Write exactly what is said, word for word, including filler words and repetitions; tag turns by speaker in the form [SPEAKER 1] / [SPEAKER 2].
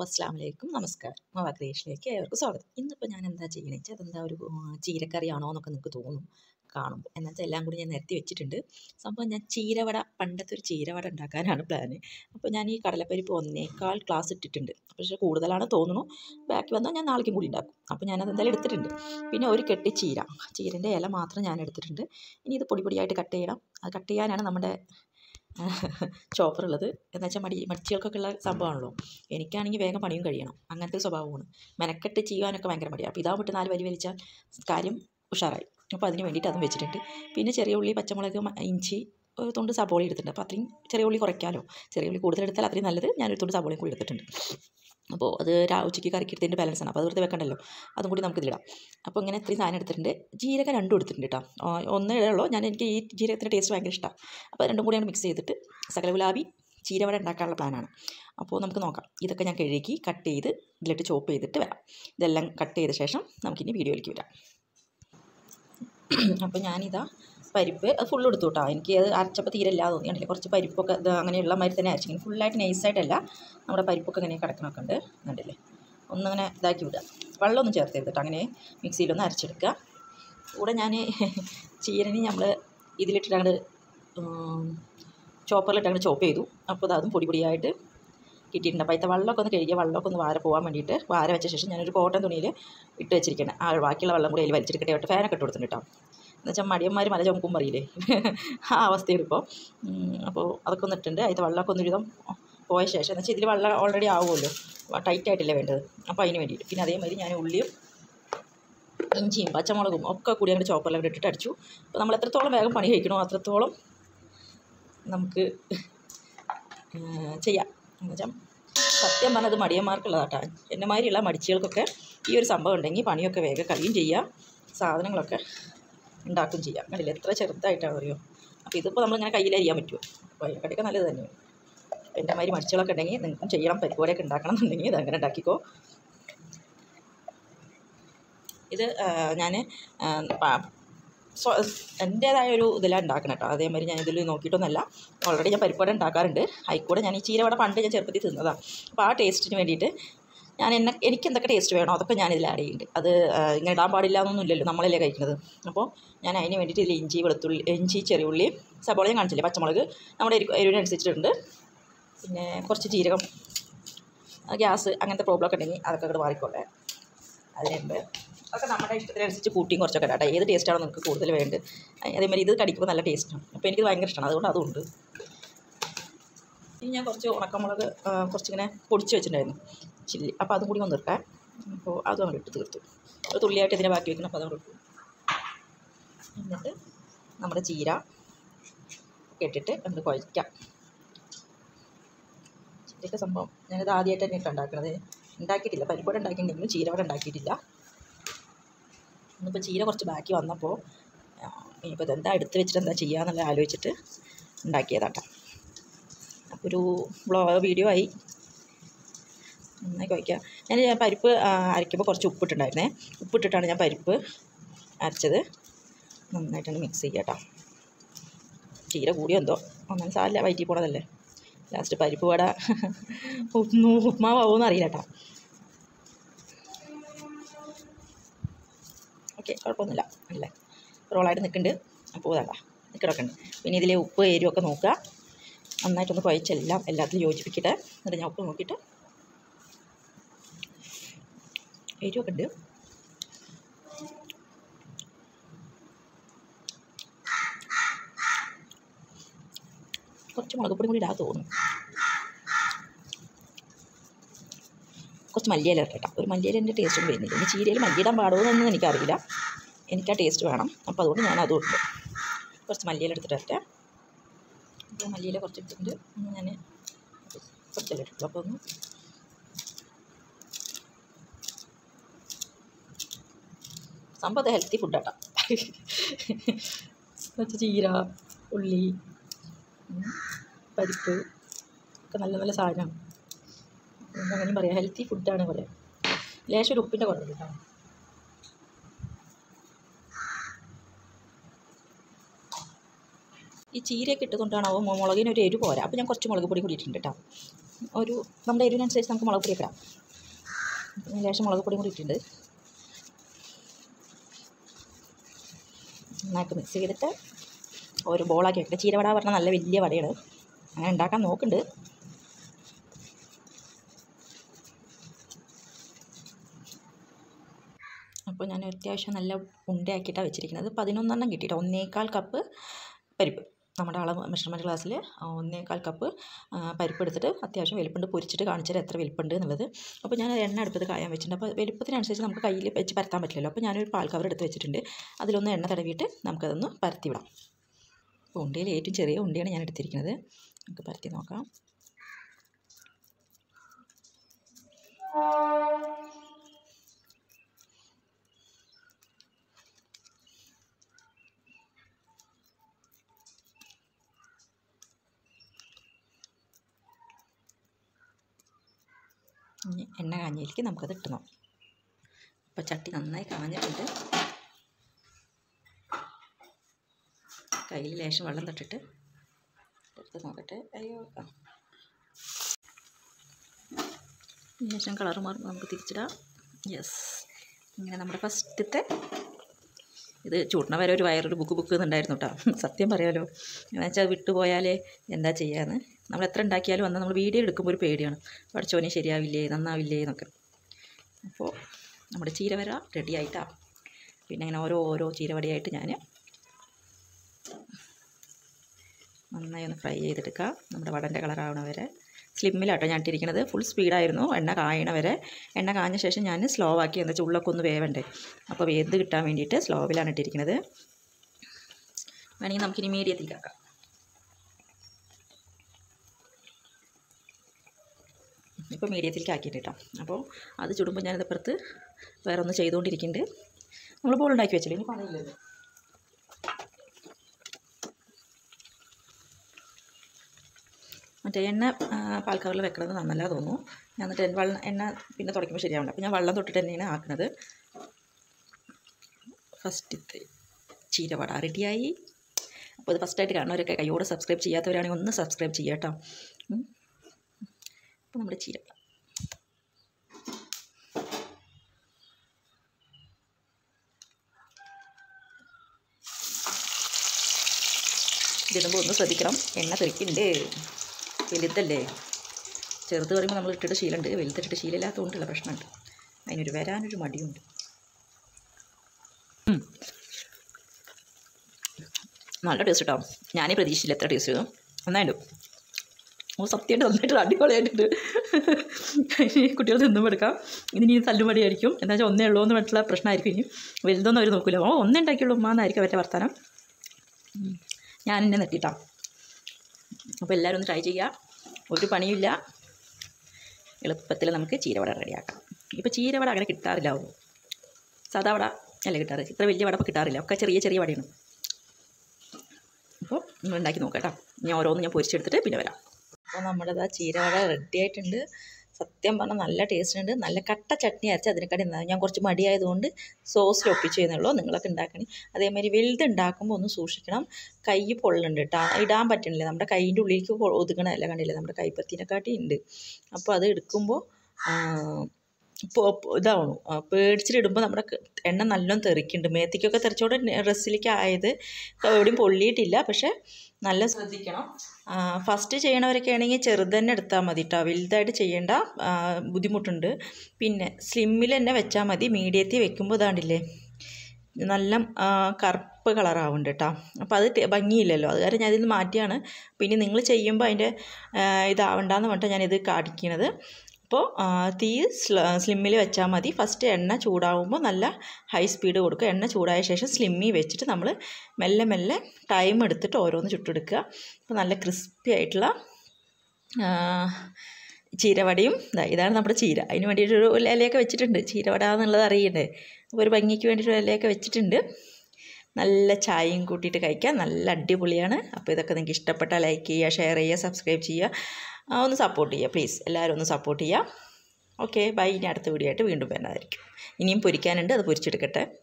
[SPEAKER 1] അസ്സലാമു അലൈക്കും നമസ്കാരം. മവാ ക്രിയേഷനിലേക്ക് ഏവർക്കും സ്വാഗതം. ഇന്നിപ്പോൾ ഞാൻ എന്താ ചെയ്യണമെന്ന് വെച്ചാൽ അതെന്താ ഒരു ചീരക്കറിയാണോ എന്നൊക്കെ നിങ്ങൾക്ക് തോന്നും കാണുമ്പോൾ. എന്നാൽ വെച്ചാൽ എല്ലാം കൂടി ഞാൻ നിരത്തി വെച്ചിട്ടുണ്ട്. സംഭവം ഞാൻ ചീരവട, പണ്ടത്തെ ഒരു ചീരവട ഉണ്ടാക്കാനാണ് പ്ലാന്. അപ്പോൾ ഞാൻ ഈ കടലപ്പരിപ്പ് ഒന്നേകാൽ ഗ്ലാസ് ഇട്ടിട്ടുണ്ട്. പക്ഷേ കൂടുതലാണ് തോന്നുന്നു. ബാക്കി വന്നാൽ ഞാൻ നാളേക്കും കൂടി ഉണ്ടാക്കും. അപ്പോൾ ഞാനത് എന്തായാലും എടുത്തിട്ടുണ്ട്. പിന്നെ ഒരു കെട്ടി ചീര, ചീരൻ്റെ ഇല മാത്രം ഞാൻ എടുത്തിട്ടുണ്ട്. ഇനി ഇത് പൊടി പൊടിയായിട്ട് കട്ട് ചെയ്യണം. അത് കട്ട് ചെയ്യാനാണ് നമ്മുടെ ചോപ്പർ ഉള്ളത്. എന്ന് വെച്ചാൽ മടി മടിച്ചുകൾക്കൊക്കെ ഉള്ള സംഭവമാണല്ലോ. എനിക്കാണെങ്കിൽ വേഗം പണിയും കഴിയണം, അങ്ങനത്തെ സ്വഭാവമാണ്. മെനക്കെട്ട് ചെയ്യാനൊക്കെ ഭയങ്കര മടിയാണ്. അപ്പോൾ ഇതാവുമ്പോൾ നാല് വരി വലിച്ചാൽ കാര്യം ഉഷാറായി. അപ്പോൾ അതിന് വേണ്ടിയിട്ട് അതും വെച്ചിട്ടുണ്ട്. പിന്നെ ചെറിയ ഉള്ളി, പച്ചമുളക്, ഇഞ്ചി, ഒരു തുണ്ട് സബോള എടുത്തിട്ടുണ്ട്. അപ്പോൾ അത്രയും ചെറിയ ഉള്ളി കുറയ്ക്കാമല്ലോ. ചെറിയ ഉള്ളി കൂടുതലെടുത്താൽ അത്രയും നല്ലത്. ഞാനൊരു തുണ്ട് സബോളയും കൂടി എടുത്തിട്ടുണ്ട്. അപ്പോൾ അത് ഉച്ചയ്ക്ക് കറിക്കെടുത്തതിൻ്റെ ബാലൻസാണ്. അപ്പോൾ അത് വെറുതെ വെക്കണ്ടല്ലോ, അതും കൂടി നമുക്കിതിടാം. അപ്പോൾ ഇങ്ങനെ ഇത്രയും സാധനം എടുത്തിട്ടുണ്ട്. ജീരകം രണ്ടും എടുത്തിട്ടുണ്ട് കേട്ടോ. ഒന്നേ ഉള്ളൂ. ഞാൻ എനിക്ക് ഈ ജീരകത്തിൻ്റെ ടേസ്റ്റ് ഭയങ്കര ഇഷ്ടമാണ്. അപ്പോൾ രണ്ടും കൂടിയാണ് മിക്സ് ചെയ്തിട്ട് സകല ഗുലാബി ചീരവട ഉണ്ടാക്കാനുള്ള പ്ലാനാണ്. അപ്പോൾ നമുക്ക് നോക്കാം. ഇതൊക്കെ ഞാൻ കഴുകി കട്ട് ചെയ്ത് ഇതിലിട്ട് ചോപ്പ് ചെയ്തിട്ട് വരാം. ഇതെല്ലാം കട്ട് ചെയ്ത ശേഷം നമുക്കിനി വീഡിയോയിലേക്ക് വരാം. അപ്പോൾ ഞാനിതാ പരിപ്പ് അത് ഫുള്ള് എടുത്തു കേട്ടോ. എനിക്ക് അത് അരച്ചപ്പോൾ തീരെ ഇല്ലാതെ തോന്നിയിട്ടില്ല. കുറച്ച് പരിപ്പൊക്കെ ഇത് അങ്ങനെയുള്ള മാതിരി തന്നെ അരച്ചിങ്ങനെ ഫുള്ളായിട്ട് നൈസായിട്ടല്ല, നമ്മുടെ പരിപ്പൊക്കെ ഇങ്ങനെ കിടക്കണമൊക്കെ ഉണ്ട്. കണ്ടില്ലേ, ഒന്നിങ്ങനെ ഇതാക്കി വിടുക. വെള്ളമൊന്നും ചേർത്ത് ചെയ്തിട്ട് അങ്ങനെ മിക്സിയിലൊന്ന് അരച്ചെടുക്കുക. കൂടെ ഞാൻ ചീരനി നമ്മൾ ഇതിലിട്ടിട്ടാണ് ചോപ്പറിലിട്ടങ്ങനെ ചോപ്പ് ചെയ്തു. അപ്പോൾ അതും പൊടി പൊടിയായിട്ട് കിട്ടിയിട്ടുണ്ട്. അപ്പോൾ അതിൻ്റെ വെള്ളമൊക്കെ ഒന്ന് കഴുകിയ വെള്ളമൊക്കെ ഒന്ന് വാര പോകാൻ വേണ്ടിയിട്ട് വാര വെച്ച ശേഷം ഞാനൊരു കോട്ടൺ തുണിയിൽ ഇട്ട് വെച്ചിരിക്കണം. ആ ബാക്കിയുള്ള വെള്ളം കൂടി അതിൽ വലിച്ചെടുക്കട്ടെ. ആയിട്ട് ഫാനൊക്കെ ഇട്ട് കൊടുത്തിട്ടുണ്ട് കേട്ടോ. എന്നുവെച്ചാൽ മടിയന്മാർ മല ചുമക്കും പറയില്ലേ, ആ അവസ്ഥയിലിപ്പോൾ. അപ്പോൾ അതൊക്കെ ഒന്ന് ഇട്ടുണ്ട്. അതിൻ്റെ വെള്ളമൊക്കെ ഒന്ന് വിധം പോയ ശേഷം എന്ന് വെച്ചാൽ ഇതിൽ വെള്ളം ഓൾറെഡി ആവുമല്ലോ, ടൈറ്റായിട്ടല്ലേ വേണ്ടത്. അപ്പോൾ അതിന് വേണ്ടിയിട്ട് പിന്നെ അതേമാതിരി ഞാൻ ഉള്ളിയും ഇഞ്ചിയും പച്ചമുളകും ഒക്കെ കൂടി അങ്ങോട്ട് ചോപ്പറിലൊക്കെ ഇട്ടിട്ട് അടിച്ചു. അപ്പോൾ നമ്മൾ എത്രത്തോളം വേഗം പണി കഴിക്കണോ അത്രത്തോളം നമുക്ക് ചെയ്യാം. എന്നുവെച്ചാൽ സത്യം പറഞ്ഞത് മടിയന്മാർക്കുള്ളതാട്ടോ. എന്നെ മാതിരിയുള്ള മടിച്ചുകൾക്കൊക്കെ ഈ ഒരു സംഭവം ഉണ്ടെങ്കിൽ പണിയൊക്കെ വേഗം കഴിയും ചെയ്യാം, സാധനങ്ങളൊക്കെ ഉണ്ടാക്കും ചെയ്യാം. കണ്ടില്ല എത്ര ചെറുതായിട്ടാണ് അറിയോ. അപ്പോൾ ഇതിപ്പോൾ നമ്മളിങ്ങനെ കയ്യിലരിയാൻ പറ്റുമോ? അപ്പോൾ അതിനെക്കാട്ടിയൊക്കെ നല്ലത് തന്നെയാണ്. എൻ്റെ മാതിരി മടിച്ചുകളൊക്കെ ഉണ്ടെങ്കിൽ നിങ്ങൾക്കും ചെയ്യണം. പരിപ്പോടെയൊക്കെ ഉണ്ടാക്കണം എന്നുണ്ടെങ്കിൽ ഇത് അങ്ങനെ ഉണ്ടാക്കിക്കോ. ഇത് ഞാൻ എൻ്റേതായ ഒരു ഇതിലാണ് ഉണ്ടാക്കണം കേട്ടോ. അതേമാതിരി ഞാൻ ഇതിൽ നോക്കിയിട്ടൊന്നുമല്ല. ഓൾറെഡി ഞാൻ പരിപ്പോടെ ഉണ്ടാക്കാറുണ്ട്. അതിൽക്കൂടെ ഞാൻ ഈ ചീരവട പണ്ട് ഞാൻ ചെറുപ്പത്തിൽ തിന്നതാണ്. അപ്പോൾ ആ ടേസ്റ്റിന് വേണ്ടിയിട്ട് ഞാൻ എന്നെ എനിക്ക് എന്തൊക്കെ ടേസ്റ്റ് വേണോ അതൊക്കെ ഞാനിതിൽ ആഡ് ചെയ്യുന്നുണ്ട്. അത് ഇങ്ങനെ ഇടാൻ പാടില്ല എന്നൊന്നും ഇല്ലല്ലോ, നമ്മളല്ലേ കഴിക്കുന്നത്. അപ്പോൾ ഞാൻ അതിന് വേണ്ടിയിട്ട് ഇതിൽ ഇഞ്ചി, വെളുത്തുള്ളി, ഇഞ്ചി, ചെറിയ ഉള്ളി, സബോള ഞാൻ കാണിച്ചില്ലേ, പച്ചമുളക് നമ്മുടെ എരിവിനനുസരിച്ചിട്ടുണ്ട്. പിന്നെ കുറച്ച് ജീരകം, ഗ്യാസ് അങ്ങനത്തെ പ്രോബ്ലമൊക്കെ ഉണ്ടെങ്കിൽ അതൊക്കെ അങ്ങോട്ട് മാറിക്കോട്ടെ. അതിനുണ്ട് അതൊക്കെ നമ്മുടെ ഇഷ്ടത്തിനനുസരിച്ച് കൂട്ടിയും കുറച്ചൊക്കെ ഇടാം. ഏത് ടേസ്റ്റാണോ നിങ്ങൾക്ക് കൂടുതൽ വേണ്ടത്. അതേമാതിരി ഇത് കടിക്കുമ്പോൾ നല്ല ടേസ്റ്റാണ്. അപ്പോൾ എനിക്ക് ഭയങ്കര ഇഷ്ടമാണ്, അതുകൊണ്ട് അതുണ്ട്. ഇനി ഞാൻ കുറച്ച് ഉണക്കമുളക് കുറച്ചിങ്ങനെ പൊടിച്ച് വെച്ചിട്ടുണ്ടായിരുന്നു, ചില്ലി. അപ്പോൾ അതും കൂടി ഒന്ന് ഇട്ടാൽ അപ്പോൾ അതും അങ്ങോട്ട് ഇട്ട് തീർത്തു. ഒരു തുള്ളിയായിട്ട് ഇതിനെ ബാക്കി വെക്കണം. അപ്പോൾ അതങ്ങോട്ട് ഇട്ടു. എന്നിട്ട് നമ്മുടെ ചീര ഒക്കെ ഇട്ടിട്ട് നമുക്ക് കുഴയ്ക്കാം. ചീരയൊക്കെ സംഭവം ഞാനിത് ആദ്യമായിട്ട് തന്നെ ഇട്ട് ഉണ്ടാക്കണത്. ഉണ്ടാക്കിയിട്ടില്ല, പരിപ്പോടെ ഉണ്ടാക്കിയിട്ടുണ്ടെങ്കിലും ചീര അവിടെ ഉണ്ടാക്കിയിട്ടില്ല. ഇന്നിപ്പോൾ ചീര കുറച്ച് ബാക്കി വന്നപ്പോൾ ഇനിയിപ്പോൾ ഇതെന്താ എടുത്ത് വെച്ചിട്ട് എന്താ ചെയ്യുക എന്നുള്ള ആലോചിച്ചിട്ട് ഉണ്ടാക്കിയതാട്ടോ. അപ്പോൾ ഒരു വ്ളോഗ് വീഡിയോ ആയി. നന്നായി കുഴയ്ക്കുക. ഞാൻ പരിപ്പ് അരയ്ക്കുമ്പോൾ കുറച്ച് ഉപ്പിട്ടുണ്ടായിരുന്നേ. ഉപ്പിട്ടിട്ടാണ് ഞാൻ പരിപ്പ് അരച്ചത്. നന്നായിട്ടാണ് മിക്സ് ചെയ്യുക കേട്ടോ. ചീര കൂടിയോ എന്തോ ഒന്നും സാരില്ല, വയറ്റി പോണതല്ലേ. ലാസ്റ്റ് പരിപ്പ് വട ഉപ്മാവാകുമെന്ന് അറിയില്ല കേട്ടോ. ഓക്കെ, കുഴപ്പമൊന്നുമില്ല, അല്ലേ റോളായിട്ട് നിൽക്കുന്നുണ്ട്. അപ്പോൾ വേണ്ട നിൽക്കണമൊക്കെ ഉണ്ട്. പിന്നെ ഇതിലെ ഉപ്പ് എരിവൊക്കെ നോക്കുക. നന്നായിട്ടൊന്ന് കുഴച്ചെല്ലാം എല്ലാത്തിലും യോജിപ്പിക്കട്ടെ. എന്നിട്ട് ഞാൻ ഉപ്പ് നോക്കിയിട്ട് എരിവൊക്കെ ഉണ്ട്. കുറച്ച് മുളക് പൊടി കൂടി ഇടാൻ തോന്നുന്നു. കുറച്ച് മല്ലിയില ഇട്ടേട്ടാ. ഒരു മല്ലിയിലേൻ്റെ ടേസ്റ്റൊന്നും വരുന്നില്ല. ഇനി ചീരയിൽ മല്ലിയിടാൻ പാടുമെന്നൊന്നും എനിക്കറിയില്ല. എനിക്ക് ആ ടേസ്റ്റ് വേണം. അപ്പോൾ അതുകൊണ്ട് ഞാൻ അതും ഉണ്ട്. കുറച്ച് മല്ലിയില എടുത്തിട്ട് ഇട്ടേ. അപ്പോൾ മല്ലിയില കുറച്ച് എടുത്തിട്ടുണ്ട്. ഞാൻ കുറച്ചെല്ലാം ഇട്ടു. അപ്പോൾ ഒന്ന് സംഭവം ഹെൽത്തി ഫുഡാട്ടോ. കുറച്ച് ചീര, ഉള്ളി, പരിപ്പ് ഒക്കെ നല്ല നല്ല സാധനമാണ്. അങ്ങനെയും പറയാം, ഹെൽത്തി ഫുഡാണ് പറയാം. ലേശം ഒരു ഉപ്പിൻ്റെ കുറവുണ്ട് കേട്ടോ. ഈ ചീരയൊക്കെ ഇട്ടുകൊണ്ടാണോ മുളകിന് ഒരു എരിവ് പോരാ. അപ്പോൾ ഞാൻ കുറച്ച് മുളക് പൊടി കൂടി ഇട്ടിട്ടുണ്ട് കേട്ടോ. ഒരു നമ്മുടെ എരിവിനനുസരിച്ച് നമുക്ക് മുളക് പൊടി ഇടാം. ലേശം മുളക് പൊടിയും കൂടി ഇട്ടിട്ടുണ്ട്. നന്നായിട്ട് മിക്സ് ചെയ്തിട്ട് ഒരു ബോളാക്കി വെക്കുക. ചീരവട പറഞ്ഞാൽ നല്ല വലിയ വടയാണ്. അങ്ങനെ ഉണ്ടാക്കാൻ നോക്കുന്നുണ്ട്. അപ്പോൾ ഞാൻ അത്യാവശ്യം നല്ല ഉണ്ടയാക്കിയിട്ടാണ് വെച്ചിരിക്കുന്നത്. പതിനൊന്നെണ്ണം കിട്ടിയിട്ട് ഒന്നേകാൽ കപ്പ് പരിപ്പ്, നമ്മുടെ അളവ് മെഷർമെൻറ്റ് ഗ്ലാസ്സിൽ ഒന്നേകാൽ കപ്പ് പരിപ്പ് എടുത്തിട്ട് അത്യാവശ്യം വലുപ്പുണ്ട് പൊരിച്ചിട്ട് കാണിച്ചിട്ട് എത്ര വലുപ്പുണ്ട് എന്നുള്ളത്. അപ്പോൾ ഞാൻ എണ്ണ അടുപ്പത്ത് കായാൻ വെച്ചിട്ടുണ്ട്. അപ്പോൾ വലുപ്പത്തിനനുസരിച്ച് നമുക്ക് കയ്യിൽ വെച്ച് പരത്താൻ പറ്റില്ലല്ലോ. അപ്പോൾ ഞാനൊരു പാൽ കവർ എടുത്ത് വെച്ചിട്ടുണ്ട്. അതിലൊന്ന് എണ്ണ തടവിയിട്ട് നമുക്കതൊന്ന് പരത്തി വിടാം. അപ്പോൾ ഉണ്ടയിൽ ഏറ്റവും ചെറിയ ഉണ്ടയാണ് ഞാൻ എടുത്തിരിക്കുന്നത്. നമുക്ക് പരത്തി നോക്കാം. ഇനി എണ്ണ കാഞ്ഞിലേക്ക് നമുക്കത് ഇട്ടണം. അപ്പോൾ ചട്ടി നന്നായി കാഞ്ഞിട്ടുണ്ട്. കയ്യിൽ ലേശം വെള്ളം തട്ടിട്ട് എടുത്ത് നോക്കട്ടെ. അയ്യോ, ലേശം കളർ മാറുമ്പോൾ നമുക്ക് തിരിച്ചിടാം. യെസ്, ഇങ്ങനെ നമ്മുടെ ഫസ്റ്റത്തെ ഇത് ചൂടണ വരെ ഒരു വയറൊരു ബുക്ക് ബുക്ക് എന്നുണ്ടായിരുന്നു കേട്ടോ. സത്യം പറയാമല്ലോ, എന്ന് വെച്ചാൽ വിട്ടുപോയാലേ എന്താ ചെയ്യാന്ന്. നമ്മൾ എത്ര ഉണ്ടാക്കിയാലും വന്നാൽ നമ്മൾ വീഡിയോ എടുക്കുമ്പോൾ ഒരു പേടിയാണ്, പഠിച്ചോനെ ശരിയാവില്ലേ നന്നാവില്ലേ എന്നൊക്കെ. അപ്പോൾ നമ്മുടെ ചീരവര റെഡി ആയിട്ടാണ്. പിന്നെ അങ്ങനെ ഓരോ ഓരോ ചീരവടയായിട്ട് ഞാൻ നന്നായി ഒന്ന് ഫ്രൈ ചെയ്തെടുക്കുക. നമ്മുടെ വടൻ്റെ കളറാവണ വരെ സ്ലിമ്മിലാട്ടോ ഞാൻ ഇട്ടിരിക്കുന്നത്. ഫുൾ സ്പീഡായിരുന്നു എണ്ണ കായണ വരെ. എണ്ണ കാഞ്ഞ ശേഷം ഞാൻ സ്ലോ ആക്കി, എന്താ വെച്ചാൽ ഉള്ളൊക്കെ ഒന്ന് വേവണ്ടേ, അപ്പോൾ വേന്ത് കിട്ടാൻ വേണ്ടിയിട്ട് സ്ലോവിലാണ് ഇട്ടിരിക്കുന്നത്. വേണമെങ്കിൽ നമുക്കിനി മീഡിയത്തിലേക്ക് ആക്കാം. ഇപ്പോൾ മീഡിയത്തിലേക്ക് ആക്കിയിട്ട് കേട്ടോ. അപ്പോൾ അത് ചുടുമ്പോൾ ഞാനിതപ്പുറത്ത് വേറെ ഒന്ന് ചെയ്തുകൊണ്ടിരിക്കുന്നുണ്ട്. നമ്മൾ ബോൾ ഉണ്ടാക്കി വെച്ചില്ലേ, ഇനി പണിയില്ലല്ലോ. മറ്റേ എണ്ണ പാൽക്കവറിൽ വെക്കുന്നത് നന്നല്ല തോന്നുന്നു. ഞാൻ എന്നിട്ട് വെള്ളം എണ്ണ പിന്നെ തുടയ്ക്കുമ്പോൾ ശരിയാവുണ്ട്. അപ്പോൾ ഞാൻ വെള്ളം തൊട്ടിട്ട് തന്നെയാണ് ആക്കുന്നത്. ഫസ്റ്റത്തെ ചീരവട റെഡിയായി. അപ്പോൾ ഇത് ഫസ്റ്റായിട്ട് കാണുന്നവരൊക്കെ കൈയോടെ സബ്സ്ക്രൈബ് ചെയ്യാത്തവരാണെങ്കിൽ ഒന്ന് സബ്സ്ക്രൈബ് ചെയ്യാം കേട്ടോ. അപ്പോൾ നമ്മുടെ ചീരവട ഇതിടുമ്പോൾ ഒന്ന് ശ്രദ്ധിക്കണം, എണ്ണ തെറിക്കുന്നുണ്ട്. വലുതല്ലേ, ചെറുത് പറയുമ്പോൾ നമ്മൾ ഇട്ടിട്ട് ശീലമുണ്ട്, വലുതിട്ടിട്ട് ശീലമില്ലാത്തതുകൊണ്ടുള്ള പ്രശ്നമുണ്ട്. അതിനൊരു വരാനൊരു മടിയുണ്ട്. നല്ല ടേസ്റ്റ് കേട്ടോ. ഞാനേ പ്രതീക്ഷിച്ചില്ല എത്ര ടേസ്റ്റ് നന്നായിട്ട്. ഓ സത്യമായിട്ട് നന്നായിട്ട് അടിപൊളിയായിട്ടുണ്ട്. കുട്ടികൾ തിന്നും എടുക്കാം. ഇതിനി തല്ലുപടിയായിരിക്കും. എന്താ വെച്ചാൽ ഒന്നേ ഉള്ളൂ എന്ന് പറഞ്ഞിട്ടുള്ള പ്രശ്നമായിരിക്കും. ഇനി വലുതൊന്നും അവർ നോക്കില്ല. ഓ ഒന്നേ ഉണ്ടാക്കിയുള്ളൂ ഉമ്മ എന്നായിരിക്കും അവരുടെ വർത്താനം. ഞാൻ എന്നെ നെട്ടിട്ടാം. അപ്പോൾ എല്ലാവരും ഒന്ന് ട്രൈ ചെയ്യുക. ഒരു പണിയില്ല, എളുപ്പത്തിൽ നമുക്ക് ചീരവട റെഡിയാക്കാം. ഇപ്പോൾ ചീരവട അങ്ങനെ കിട്ടാറില്ലാവും. സാധാ വട അല്ല കിട്ടാറ്. ഇത്ര വലിയ വട ഇപ്പോൾ കിട്ടാറില്ല. ഒക്കെ ചെറിയ ചെറിയ വടയാണ്. അപ്പോൾ നിങ്ങൾ ഉണ്ടാക്കി നോക്കാം കേട്ടോ. ഞാൻ ഓരോന്ന് ഞാൻ പൊരിച്ചെടുത്തിട്ട് പിന്നെ വരാം. അപ്പോൾ നമ്മുടെ ആ ചീരവട റെഡി ആയിട്ടുണ്ട്. സത്യം പറഞ്ഞാൽ നല്ല ടേസ്റ്റ് ഉണ്ട്. നല്ല കട്ട ചട്നി അരച്ച് അതിനെക്കാട്ടി ഞാൻ കുറച്ച് മടിയായതുകൊണ്ട് സോസിൽ ഒപ്പിച്ച് ചെയ്യുന്നുള്ളൂ. നിങ്ങളൊക്കെ ഉണ്ടാക്കണേ. അതേമാതിരി വലുത് ഉണ്ടാക്കുമ്പോൾ ഒന്ന് സൂക്ഷിക്കണം. കൈ പൊള്ളുന്നുണ്ട് കേട്ടോ, ഇടാൻ പറ്റണില്ല. നമ്മുടെ കൈൻ്റെ ഉള്ളിലേക്ക് ഒതുക്കണമല്ല, കണ്ടില്ലേ നമ്മുടെ കൈപ്പത്തിനെക്കാട്ടി ഉണ്ട്. അപ്പോൾ അത് എടുക്കുമ്പോൾ ഇതാവണു, പേടിച്ചിട്ടിടുമ്പോൾ നമ്മുടെ എണ്ണ നല്ലോണം തെറിക്കുന്നുണ്ട്. മേത്തിക്കൊക്കെ തെറിച്ചോടെ ഡ്രസ്സിലേക്ക് ആയത് എവിടെയും പൊള്ളിയിട്ടില്ല. പക്ഷേ നല്ല ശ്രദ്ധിക്കണം. ഫസ്റ്റ് ചെയ്യണവരൊക്കെ ആണെങ്കിൽ ചെറുത് തന്നെ എടുത്താൽ മതി കേട്ടോ, വലുതായിട്ട് ചെയ്യേണ്ട, ബുദ്ധിമുട്ടുണ്ട്. പിന്നെ സ്ലിമ്മിൽ തന്നെ വെച്ചാൽ മതി. മീഡിയത്തിൽ വെക്കുമ്പോൾ ഇതാണ്ടില്ലേ നല്ല കറുപ്പ് കളറാവുന്നുണ്ട് കേട്ടോ. അപ്പോൾ അത് ഭംഗിയില്ലല്ലോ, അത് കാരണം ഞാനിത് മാറ്റിയാണ്. പിന്നെ നിങ്ങൾ ചെയ്യുമ്പോൾ അതിൻ്റെ ഇതാവണ്ടെന്ന് പറഞ്ഞിട്ട് ഞാനിത് കാണിക്കുന്നത്. അപ്പോൾ തീ സ്ലിമ്മിൽ വെച്ചാൽ മതി. ഫസ്റ്റ് എണ്ണ ചൂടാവുമ്പോൾ നല്ല ഹൈ സ്പീഡ് കൊടുക്കുക. എണ്ണ ചൂടായ ശേഷം സ്ലിമ്മിൽ വെച്ചിട്ട് നമ്മൾ മെല്ലെ മെല്ലെ ടൈം എടുത്തിട്ട് ഓരോന്ന് ചുട്ടെടുക്കുക. അപ്പോൾ നല്ല ക്രിസ്പി ആയിട്ടുള്ള ചീരവടയും ഇതാണ് നമ്മുടെ ചീര. അതിന് വേണ്ടിയിട്ടൊരു ഇലയൊക്കെ വെച്ചിട്ടുണ്ട്. ചീരവട എന്നുള്ളത് അറിയണ്ടേ, അപ്പോൾ ഒരു ഭംഗിക്ക് വേണ്ടിയിട്ടൊരു ഇലയൊക്കെ വെച്ചിട്ടുണ്ട്. നല്ല ചായയും കൂട്ടിയിട്ട് കഴിക്കാൻ നല്ല അടിപൊളിയാണ്. അപ്പോൾ ഇതൊക്കെ നിങ്ങൾക്ക് ഇഷ്ടപ്പെട്ടാൽ ലൈക്ക് ചെയ്യുക, ഷെയർ ചെയ്യുക, സബ്സ്ക്രൈബ് ചെയ്യുക, ഒന്ന് സപ്പോർട്ട് ചെയ്യുക പ്ലീസ്. എല്ലാവരും ഒന്ന് സപ്പോർട്ട് ചെയ്യുക. Okay bye. ഇനി അടുത്ത വീഡിയോ ആയിട്ട് വീണ്ടും വരുന്നതായിരിക്കും. ഇനിയും പൊരിക്കാനുണ്ട്, അത് പൊരിച്ചെടുക്കട്ടെ.